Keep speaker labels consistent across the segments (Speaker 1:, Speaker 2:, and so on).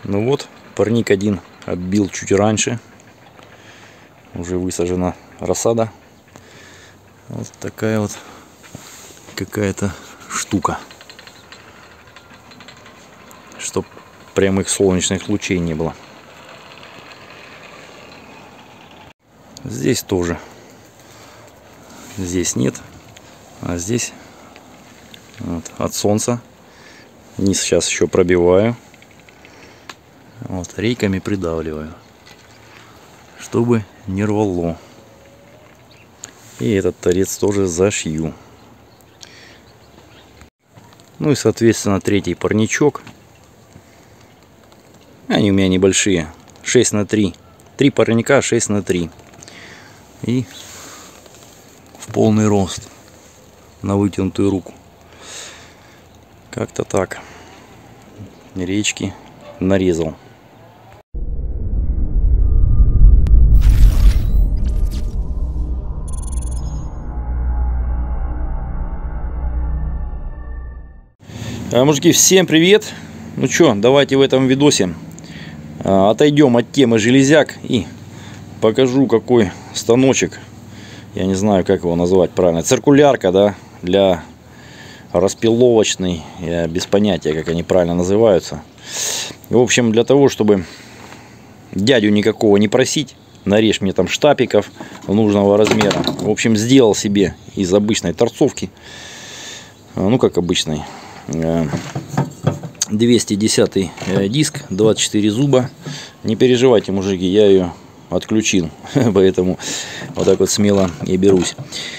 Speaker 1: Ну вот, парник один отбил чуть раньше. Уже высажена рассада. Вот такая вот какая-то штука. Чтоб прямых солнечных лучей не было. Здесь тоже. Здесь нет. А здесь вот, от солнца. Низ сейчас еще пробиваю. Вот, рейками придавливаю, чтобы не рвало. И этот торец тоже зашью. Ну и соответственно третий парничок. Они у меня небольшие. 6 на 3. 3 парника 6 на 3. И в полный рост. На вытянутую руку. Как-то так. Речки нарезал. Мужики, всем привет! Ну что, давайте в этом видосе отойдем от темы железяк и покажу, какой станочек, я не знаю, как его назвать правильно, циркулярка, да, для распиловочный, я без понятия, как они правильно называются. В общем, для того, чтобы дядю никакого не просить, нарежь мне там штапиков нужного размера. В общем, сделал себе из обычной торцовки, ну как обычной, 210 диск, 24 зуба. Не переживайте, мужики, я ее отключил, поэтому вот так вот смело и берусь.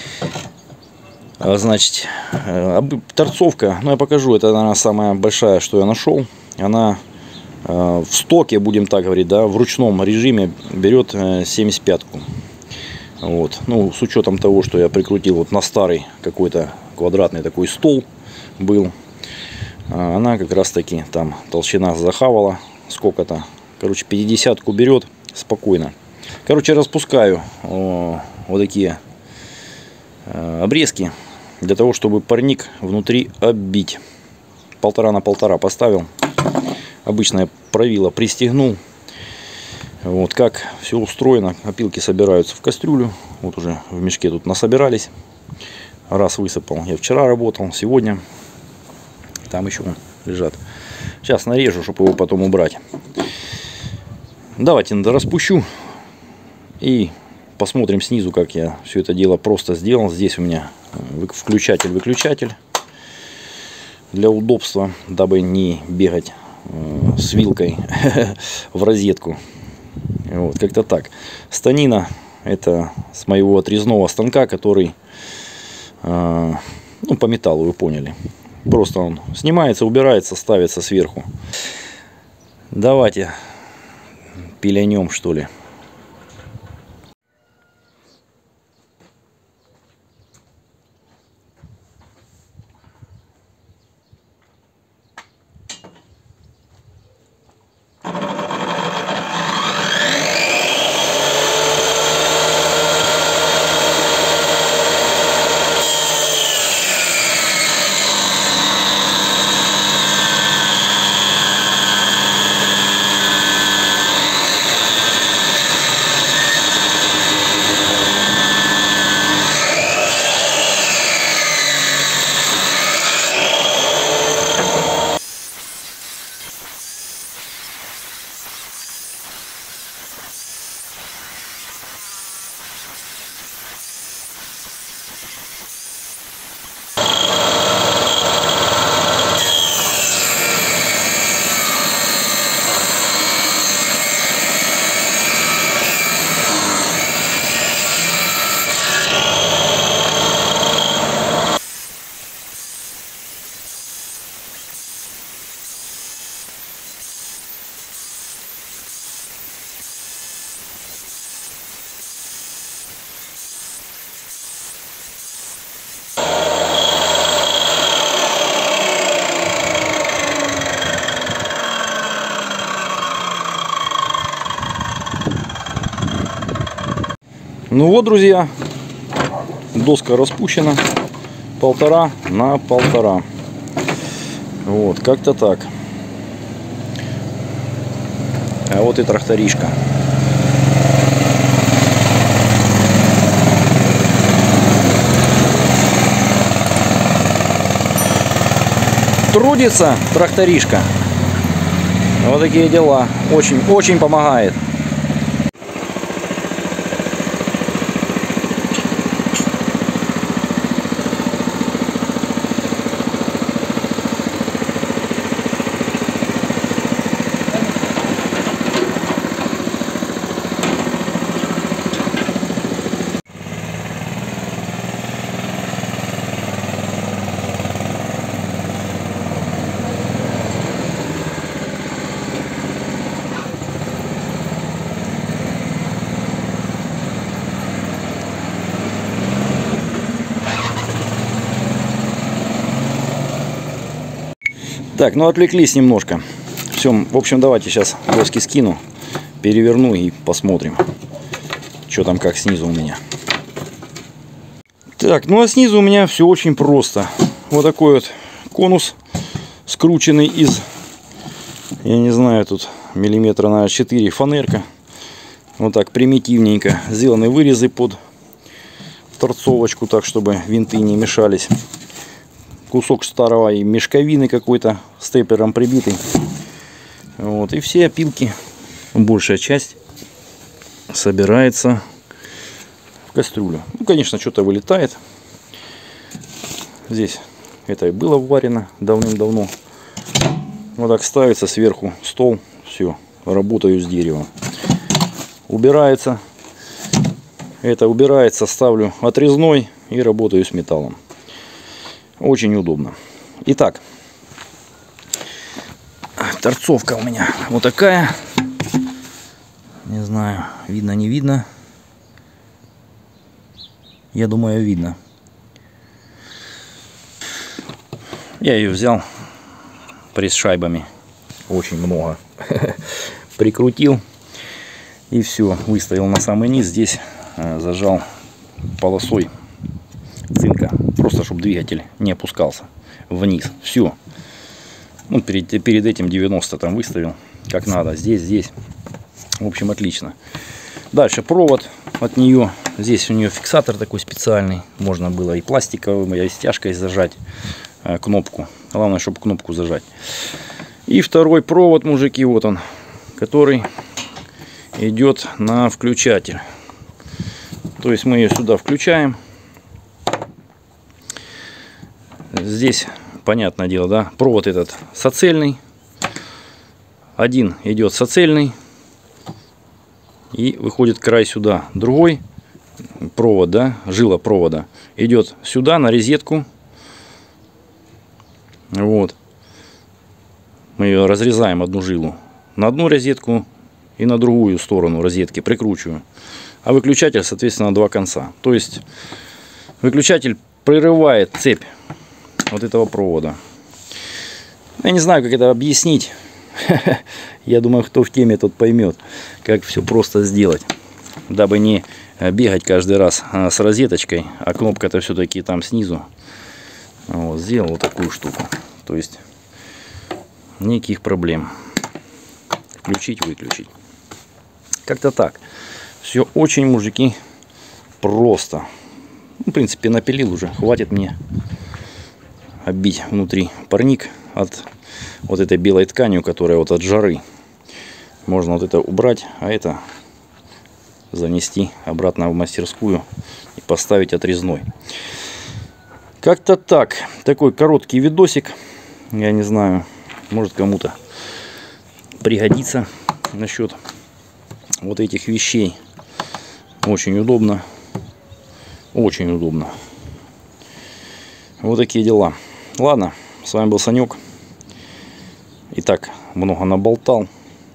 Speaker 1: Значит, торцовка, ну я покажу, это она самая большая, что я нашел. Она в стоке, будем так говорить, да, в ручном режиме берет 75-ку. Вот. Ну, с учетом того, что я прикрутил вот на старый какой-то квадратный такой стол был. Она как раз таки там толщина захавала сколько-то. Короче, 50-ку берет спокойно. Короче, распускаю вот такие обрезки для того, чтобы парник внутри оббить. 1,5 на 1,5 поставил. Обычное правило пристегнул. Вот как все устроено. Опилки собираются в кастрюлю. Вот уже в мешке тут насобирались. Раз высыпал. Я вчера работал, сегодня. Там еще лежат. Сейчас нарежу, чтобы его потом убрать. Давайте распущу. И посмотрим снизу, как я все это дело просто сделал. Здесь у меня включатель-выключатель. Для удобства, дабы не бегать с вилкой в розетку. Вот, как-то так. Станина это с моего отрезного станка, который, ну, по металлу, вы поняли. Просто он снимается, убирается, ставится сверху. Давайте пилянем, что ли. Ну вот, друзья, доска распущена 1,5 на 1,5. Вот, как-то так. А вот и тракторишка. Трудится тракторишка. Вот такие дела. Очень помогает. Так, ну отвлеклись немножко. Все, в общем, давайте сейчас доски скину, переверну и посмотрим, что там как снизу у меня. Так, ну а снизу у меня все очень просто. Вот такой вот конус, скрученный из, я не знаю, тут миллиметра на 4 фанерка. Вот так примитивненько сделаны вырезы под торцовочку, так чтобы винты не мешались. Кусок старого и мешковины какой-то степлером прибитый. Вот, и все опилки, большая часть, собирается в кастрюлю. Ну, конечно, что-то вылетает. Здесь это и было варено давным-давно. Вот так ставится сверху стол. Все, работаю с деревом. Убирается. Это убирается, ставлю отрезной и работаю с металлом. Очень удобно. Итак, торцовка у меня вот такая. Не знаю, видно, не видно. Я думаю, видно. Я ее взял пресс-шайбами. Очень много. Прикрутил. И все, выставил на самый низ. Здесь зажал полосой цинка, просто чтобы двигатель не опускался вниз. Все. Ну, перед этим 90 там выставил как надо. Здесь. В общем, отлично. Дальше провод от нее. Здесь у нее фиксатор такой специальный. Можно было и пластиковым, и стяжкой зажать кнопку. Главное, чтобы кнопку зажать. И второй провод, мужики, вот он, который идет на включатель. То есть мы ее сюда включаем. Здесь, понятное дело, да, провод этот соцельный. Один идет соцельный. И выходит край сюда. Другой провод, да, жила провода, идет сюда на розетку. Вот. Мы ее разрезаем, одну жилу. На одну розетку и на другую сторону розетки прикручиваю. А выключатель, соответственно, на два конца. То есть выключатель прерывает цепь вот этого провода. Я не знаю, как это объяснить. Я думаю, кто в теме, тот поймет, как все просто сделать. Дабы не бегать каждый раз с розеточкой, а кнопка-то все-таки там снизу. Вот, сделал вот такую штуку. То есть никаких проблем. Включить, выключить. Как-то так. Все очень, мужики, просто. В принципе, напилил уже. Хватит мне оббить внутри парник от вот этой белой тканью, которая вот от жары. Можно вот это убрать, а это занести обратно в мастерскую и поставить отрезной. Как-то так. Такой короткий видосик. Я не знаю, может кому-то пригодится насчет вот этих вещей. Очень удобно. Очень удобно. Вот такие дела. Ладно, с вами был Санек. Итак, много наболтал.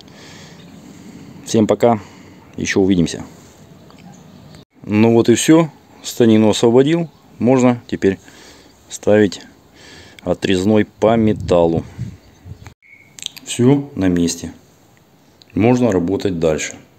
Speaker 1: Всем пока. Еще увидимся. Ну вот и все. Станину освободил. Можно теперь ставить отрезной по металлу. Все на месте. Можно работать дальше.